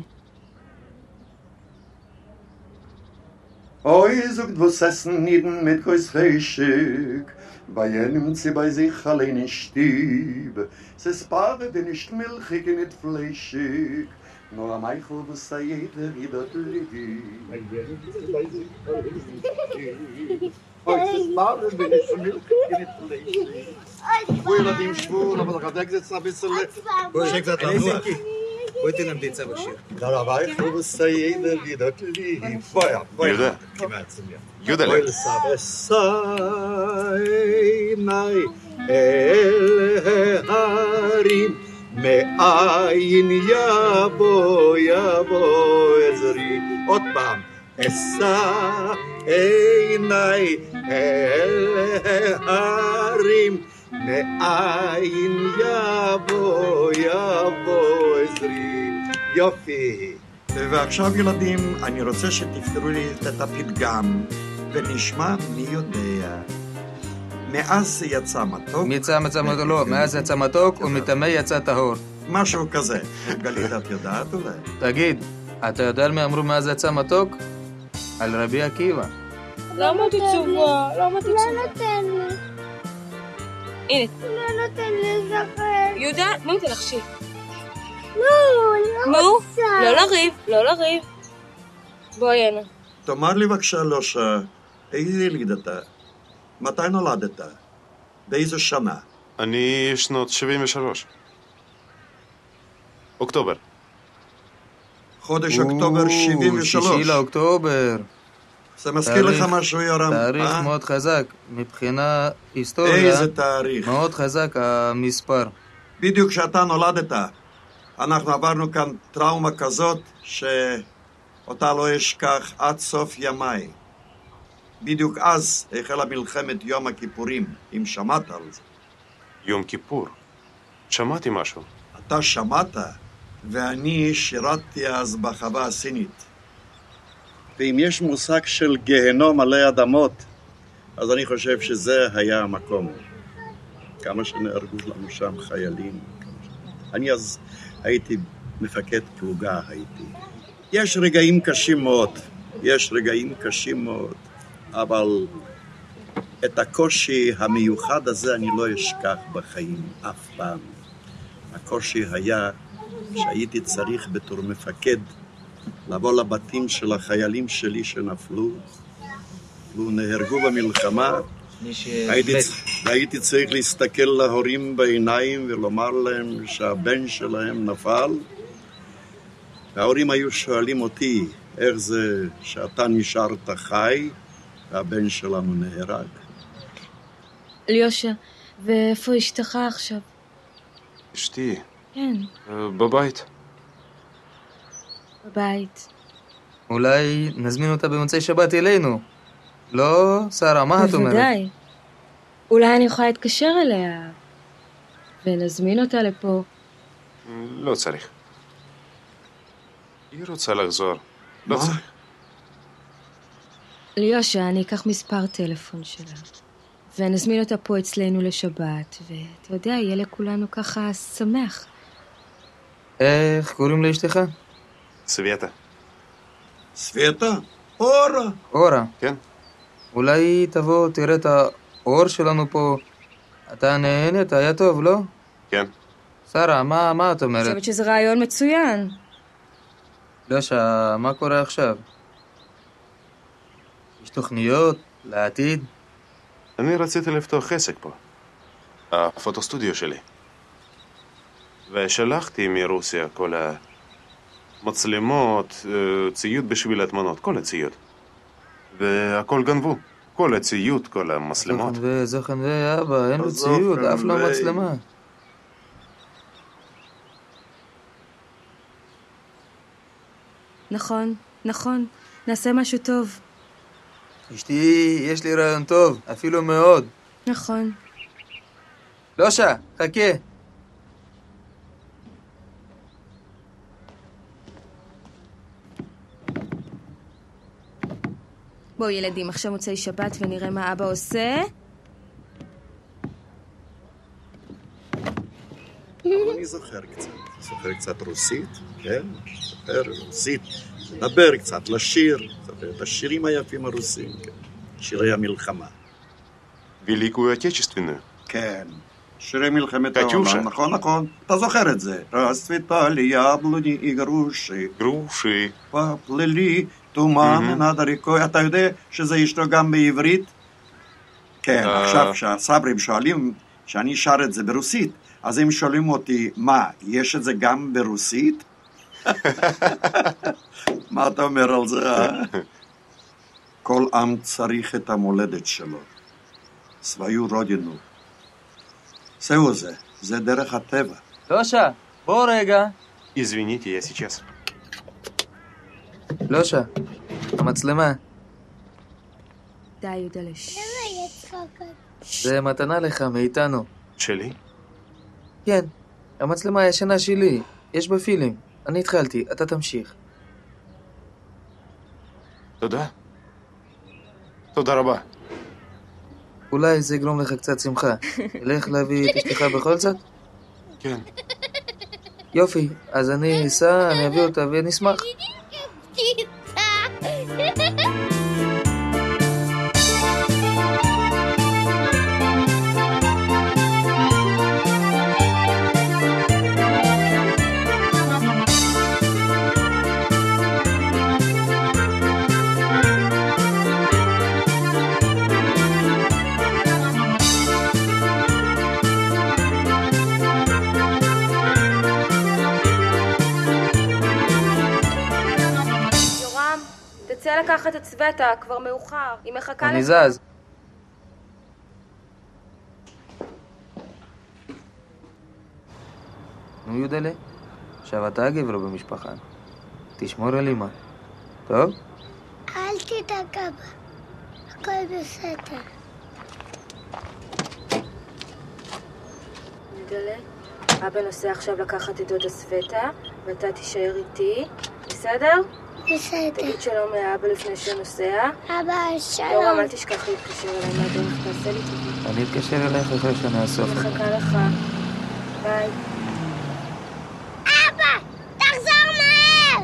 Oi, sucht was essen nieden mit kois Frühstück, bei jenem sie bei sich allein in Stieb. Es paare denn nicht milchig und nicht fleischig, nur am Eichel, was sei jeder wieder lieb. Oi, es paare denn nicht milchig und nicht fleischig. Wo ילדים שבו, אבל החדק זה צנע בישראל. שק קצת לנוח. בואי תלמדי את צבא שיר. דרבה איכו בסיידר גידות לי. בואי. יהודה. יהודה. בואי לסבא סייני אל ההרים מאין יבוא עזרי. עוד פעם. אשא עיני אל ההרים מאין יבוא עזרי. יופי. ועכשיו ילדים, אני רוצה שתפתרו לי את הפתגם ונשמע מי יודע. מאז יצא מתוק. מאז יצא מתוק ומטמא יצא טהור. משהו כזה. גלית, את יודעת אולי? תגיד, אתה יודע על מי אמרו מאז יצא מתוק? על רבי עקיבא. למה תשובה? למה תשובה? לא נותן לי. הנה. לא נותן לי לזכר. יהודה, בואי תלחשי. לא רוצה. לא לריב, לא לריב. בואי הנה. תאמר לי בבקשה, לושה, איזה יליד אתה? מתי נולדת? באיזו שנה? אני שנות 73. אוקטובר. חודש אוקטובר 73. 6 לאוקטובר. זה מזכיר לך משהו, יורם? תאריך מאוד חזק. מבחינה היסטוריה... איזה תאריך? מאוד חזק המספר. בדיוק כשאתה נולדת, אנחנו עברנו כאן טראומה כזאת שאותה לא אשכח עד סוף ימיי. בדיוק אז החלה מלחמת יום הכיפורים, אם שמעת על זה. יום כיפור? שמעתי משהו. אתה שמעת, ואני שירתתי אז בחווה הסינית. ואם יש מושג של גהנום עלי אדמות, אז אני חושב שזה היה המקום. כמה שנהרגו לנו שם חיילים. אני אז הייתי מפקד פלוגה, הייתי. יש רגעים קשים מאוד, אבל את הקושי המיוחד הזה אני לא אשכח בחיים אף פעם. הקושי היה שהייתי צריך בתור מפקד לבוא לבתים של החיילים שלי שנפלו, נהרגו במלחמה. הייתי צריך להסתכל להורים בעיניים ולומר להם שהבן שלהם נפל, וההורים היו שואלים אותי, איך זה שאתה נשארת חי והבן שלנו נהרג? ליושה, ואיפה אשתך עכשיו? אשתי? כן. בבית. בבית. אולי נזמין אותה במוצאי שבת אלינו. לא, שרה, מה את אומרת? בוודאי. אולי אני יכולה להתקשר אליה ונזמין אותה לפה. לא צריך. היא רוצה לחזור. לא צריך. ליושה, אני אקח מספר טלפון שלה ונזמין אותה פה אצלנו לשבת, ואתה יודע, יהיה לכולנו ככה שמח. איך קוראים לאשתך? סוויטה. סוויטה? אורה. אורה. כן. אולי תבוא, תראה את האור שלנו פה. אתה נהנית, היה טוב, לא? כן. שרה, מה את אומרת? אני חושבת שזה רעיון מצוין. לושה, מה קורה עכשיו? יש תוכניות לעתיד? אני רציתי לפתוח עסק פה. הפוטוסטודיו שלי. ושלחתי מרוסיה כל המצלמות, ציוד בשביל התמונות, כל הציוד. והכל גנבו. כל הציוד, כל המצלמות. זוכן ואבא, אין לו ציוד, אף לא מצלמה. נכון. נעשה משהו טוב. אשתי, יש לי רעיון טוב, אפילו מאוד. נכון. לושה, חכה. בואו ילדים, עכשיו מוצאי שבת ונראה מה אבא עושה. אבל אני זוכר קצת רוסית, כן? זוכר רוסית, לדבר קצת, לשיר, את השירים היפים הרוסים, כן? שירי המלחמה. Великую Отечественную? כן, שירי מלחמת העולם, נכון, אתה זוכר את זה. расцветали яблони и груши. גרושי. поплыли תומן נד הריקוי. אתה יודע שזה ישנו גם בעברית? כן, עכשיו שהסברים שואלים שאני שר את זה ברוסית, אז הם שואלים אותי, מה, יש את זה גם ברוסית? מה אתה אומר על זה? כל עם צריך את המולדת שלו. סביו רודינו. זהו זה דרך הטבע. לושה, בוא רגע. Извините, я сейчас. לושה, המצלמה. די, יודלש. זה מתנה לך מאיתנו. שלי? כן, המצלמה הישנה שלי. יש בה פילים. אני התחלתי, אתה תמשיך. תודה. תודה רבה. אולי זה יגרום לך קצת שמחה. אלך להביא את אשתך בכל זאת? כן. יופי, אז אני אסע, אני אביא אותה ונשמח. תצא לקחת את סווטה, כבר מאוחר. היא מחכה אני זז. נו יודלה, עכשיו אתה הגבר במשפחה. תשמור על אמא. טוב? אל תדאג אבא, הכל בסדר. יודלה, אבא נוסע עכשיו לקחת איתו את הסווטה, ואתה תישאר איתי, בסדר? בסדר. תגיד שלום לאבא לפני שנוסע. אבא, שלום. יורם, אל תשכח להתקשר אליי מהדרך, תעשה לי טובה. אני אתקשר אליך אחרי שנאסוף. מחכה לך. ביי. אבא, תחזור מהר!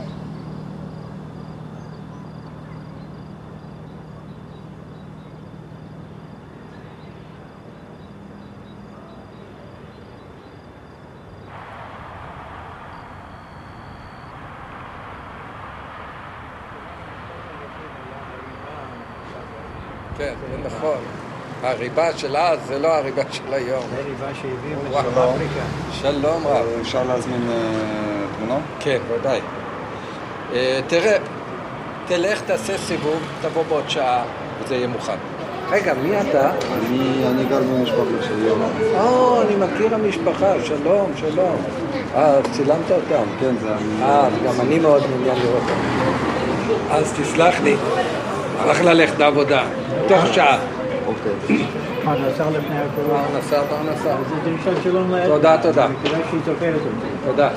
כן, זה נכון. הריבה של אז זה לא הריבה של היום. זה ריבה שהביאו מדרום אפריקה. שלום רב. אפשר להזמין תמונות? כן, ודאי. תראה, תלך, תעשה סיבוב, תבוא בעוד שעה, וזה יהיה מוכן. רגע, מי אתה? אני גר במשפחה שלי. אני מכיר המשפחה, שלום, שלום. צילמת אותם? כן, זה גם אני מאוד מעוניין לראות אותם. אז תסלח לי, הלך ללכת לעבודה, תוך שעה. אוקיי. נסע לפני הכל. נסע. זה דרישה שלו מהר. תודה. כדאי שהיא תוקלת אותי. תודה.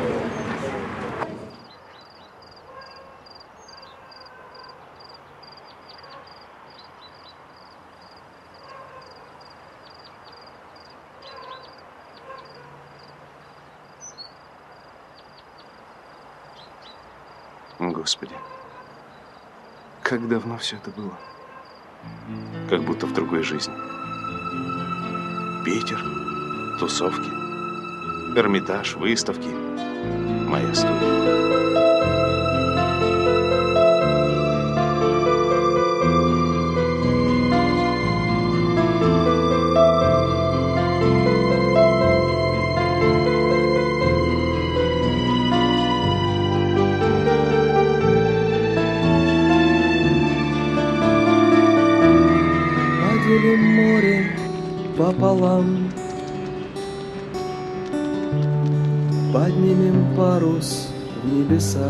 Господи, как давно все это было. Как будто в другой жизни. Питер, тусовки, Эрмитаж, выставки, моя студия. Море пополам, поднимем парус в небеса,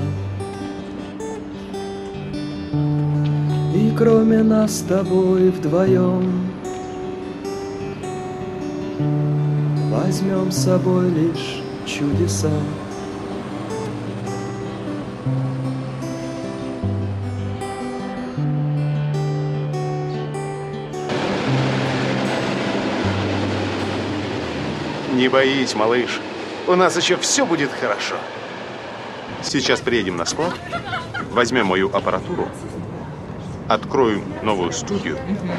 и кроме нас с тобой вдвоем возьмем с собой лишь чудеса. Не боись, малыш. У нас еще все будет хорошо. Сейчас приедем на склад, возьмем мою аппаратуру, откроем новую студию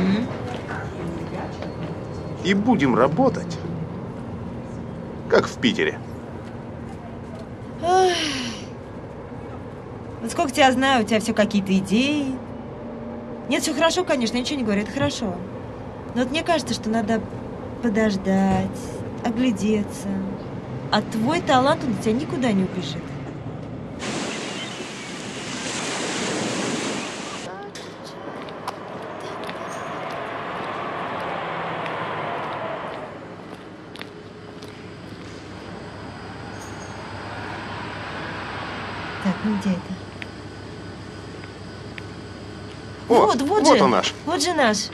и будем работать, как в Питере. Сколько тебя знаю, у тебя все какие-то идеи. Нет, все хорошо, конечно, ничего не говорю, это хорошо. Но вот мне кажется, что надо подождать, оглядеться. А твой талант, он от тебя никуда не убежит. Так, ну где это? Вот вот же. он наш. Вот же наш.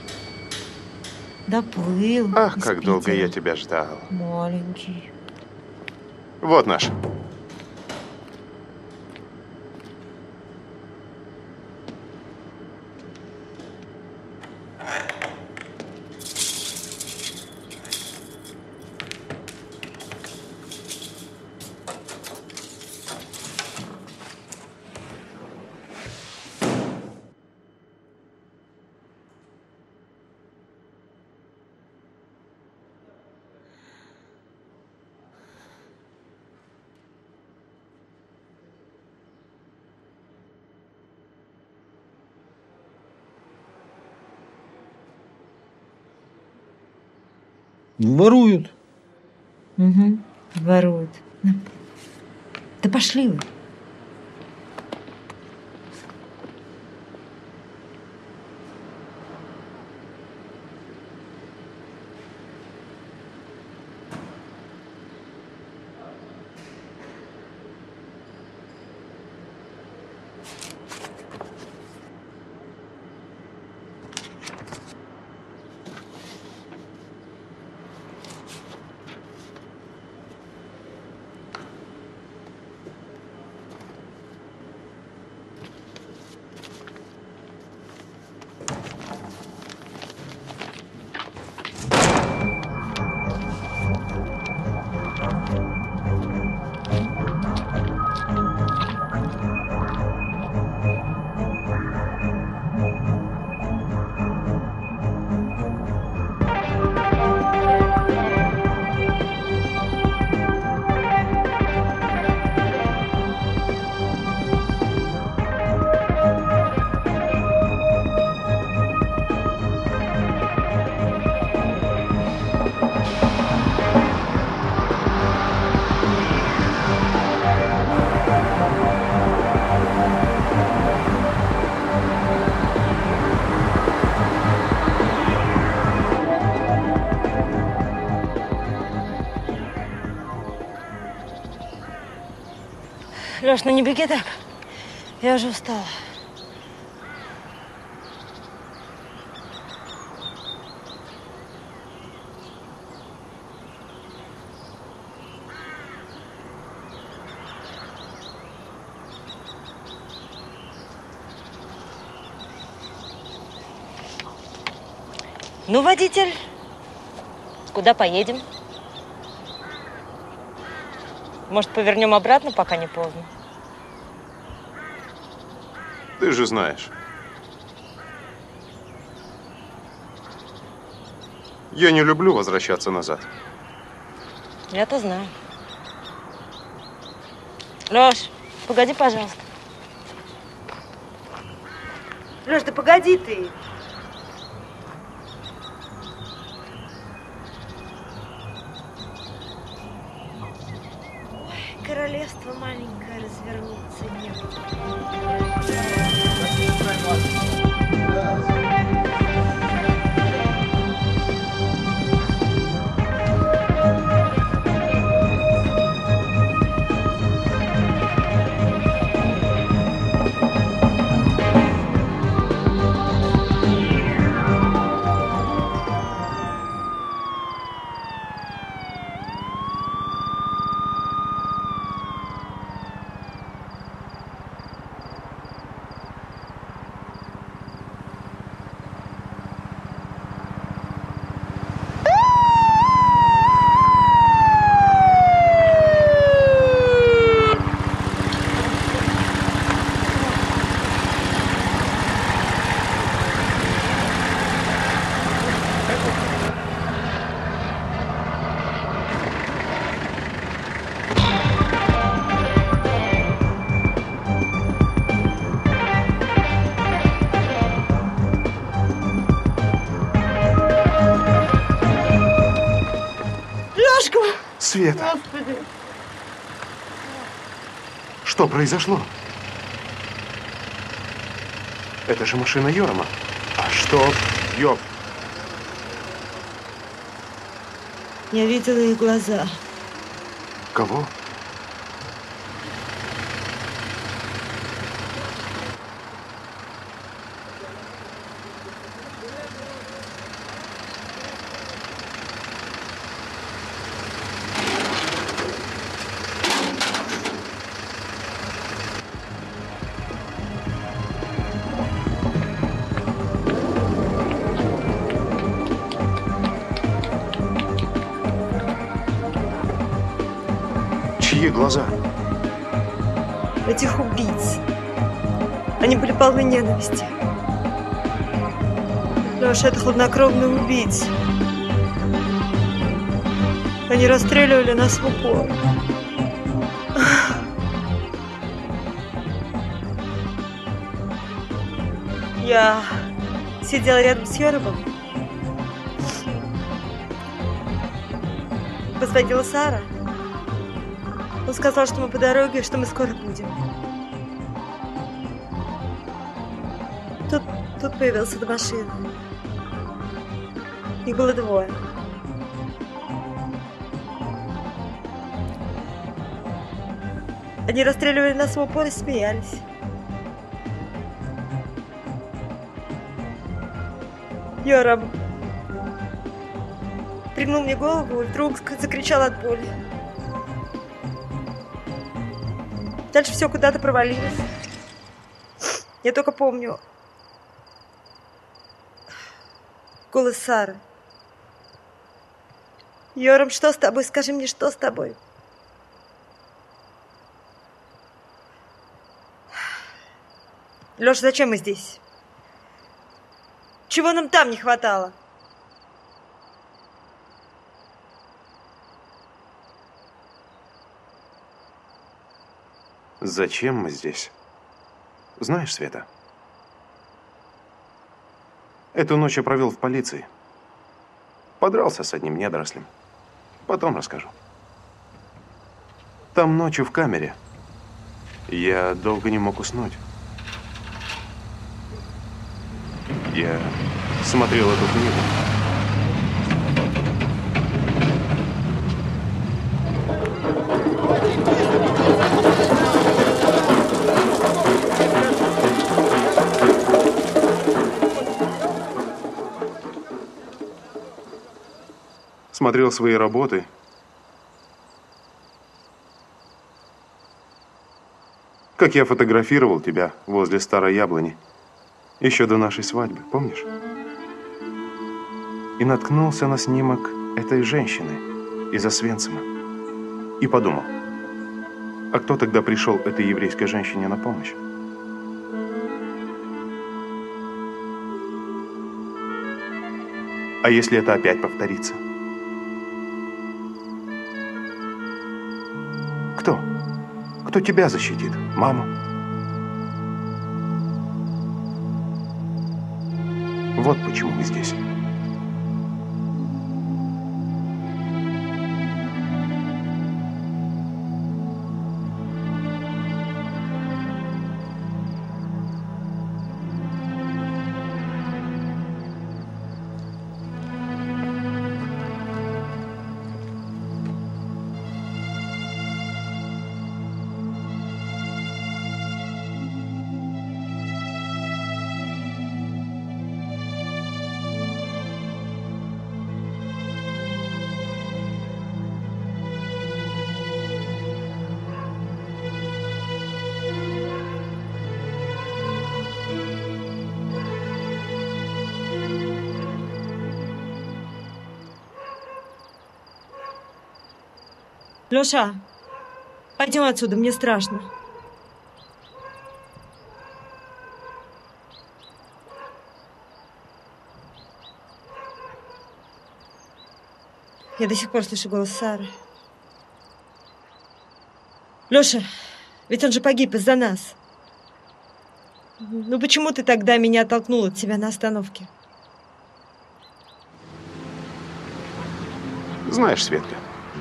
Доплыл. Ах, как долго я тебя ждал. Маленький. Вот наш. Воруют. Угу, воруют. Да пошли вы. Лёш, ну не беги так. Я уже устала. Ну, водитель, куда поедем? Может, повернем обратно, пока не поздно? Ты же знаешь. Я не люблю возвращаться назад. Я-то знаю. Лёш, погоди, пожалуйста. Лёш, да погоди ты. Королевство маленькое развернуться некуда. Света, Господи. что произошло? Это же машина Йорма. А что? Йоб. Я видела их глаза. Кого? Чьи глаза? Этих убийц. Они были полны ненависти. Лёша, это хладнокровные убийцы. Они расстреливали нас в упор. Я сидела рядом с Йоровым. позвонила Сара. Он сказал, что мы по дороге, что мы скоро будем. Тут появился до машины. Их было двое. Они расстреливали нас в упор и смеялись. Йорам пригнул мне голову и вдруг закричал от боли. Дальше все куда-то провалилось. Я только помню голос Сары. Йорам, что с тобой? Скажи мне, что с тобой? Лёша, зачем мы здесь? Чего нам там не хватало? Зачем мы здесь? Знаешь, Света, эту ночь я провел в полиции. Подрался с одним недорослем. Потом расскажу. Там ночью в камере я долго не мог уснуть. Я смотрел эту книгу. Смотрел свои работы. Как я фотографировал тебя возле старой яблони. Еще до нашей свадьбы, помнишь? И наткнулся на снимок этой женщины из Освенцима. И подумал, а кто тогда пришел этой еврейской женщине на помощь? А если это опять повторится? Кто? Кто тебя защитит? Мама? Вот почему мы здесь. Лёша, пойдем отсюда, мне страшно. Я до сих пор слышу голос Сары. Лёша, ведь он же погиб из-за нас. Ну почему ты тогда меня оттолкнул от себя на остановке? Знаешь, Светка,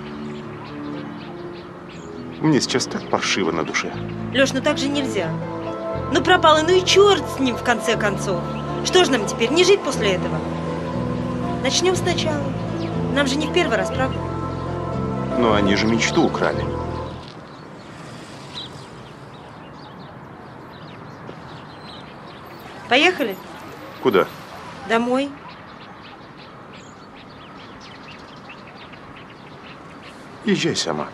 мне сейчас так паршиво на душе. Лёш, ну так же нельзя. Ну пропал, ну и черт с ним в конце концов. Что же нам теперь, не жить после этого? Начнем сначала. Нам же не в первый раз, правда? Но они же мечту украли. Поехали? Куда? Домой. Езжай сама.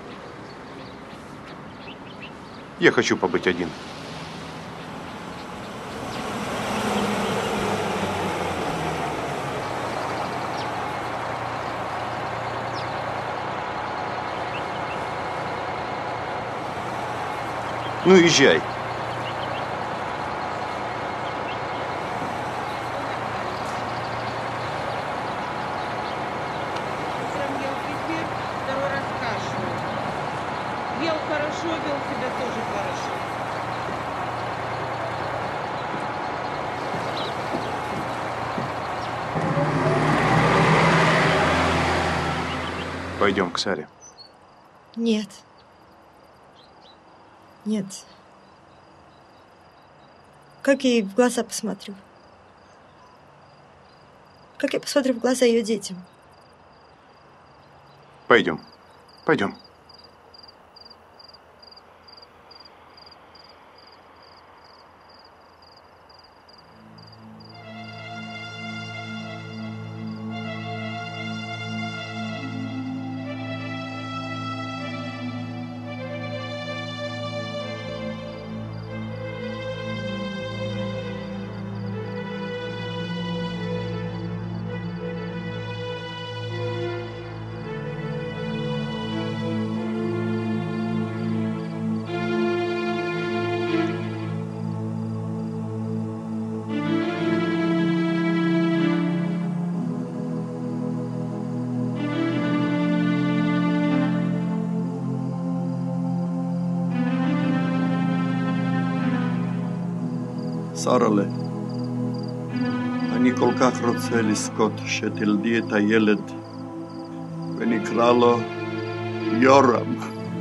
Я хочу побыть один. Ну, езжай. Пойдем к Саре. Нет. Нет. Как я ей в глаза посмотрю? Как я посмотрю в глаза ее детям? Пойдем. Пойдем. שרלה, אני כל כך רוצה לזכות שתלדי את הילד ונקרא לו יורם.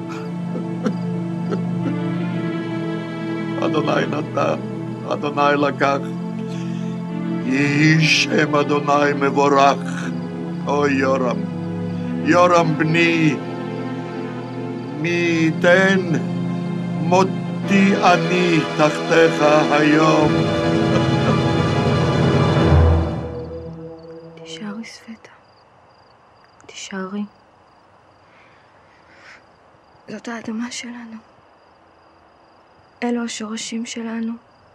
אדוני נתן, אדוני לקח, יהי שם אדוני מבורך. אוי יורם, יורם בני, מי ייתן מותי אני תחתיך היום. תישארי סווטה, תישארי. זאת האדמה שלנו. אלו השורשים שלנו.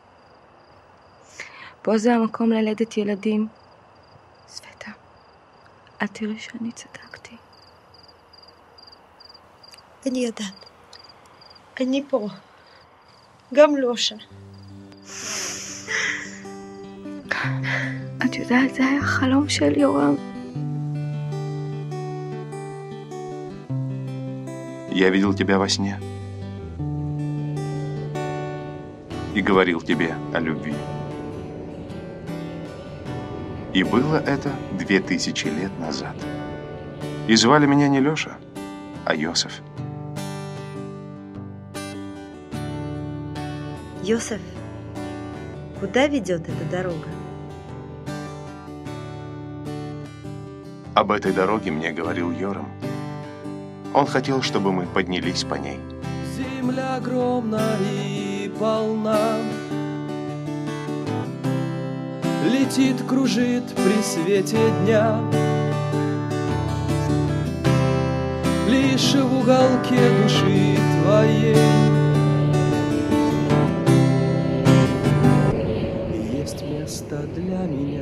פה זה המקום ללדת ילדים. סווטה, את תראי שאני צדקתי. אני יודעת. אני פה. גם לושה. את יודעת, זה היה חלום של יורם. Я видел тебя во сне и говорил тебе о любви. И было это 2000 лет назад. И звали меня не Леша, а Йосеф. Йосеф, куда ведет эта дорога? Об этой дороге мне говорил Йорам. Он хотел, чтобы мы поднялись по ней. Земля огромна и полна, летит, кружит при свете дня. Лишь в уголке души твоей есть место для меня.